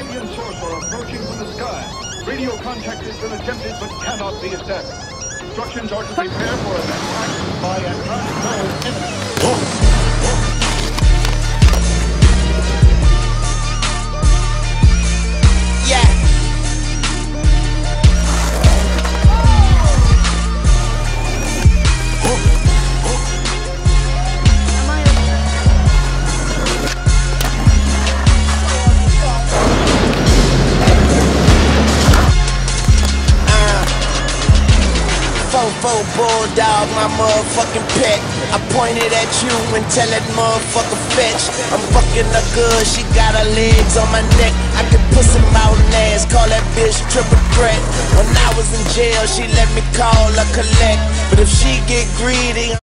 alien source are approaching from the sky. Radio contact has been attempted but cannot be established. Instructions are to prepare for an attack by an unknown enemy. Fofo bulldog, my motherfucking pet. I pointed at you and tell that motherfucker fetch. I'm fucking her good, she got her legs on my neck. I can pussy mouth and ass, call that bitch triple threat. When I was in jail, she let me call her collect. But if she get greedy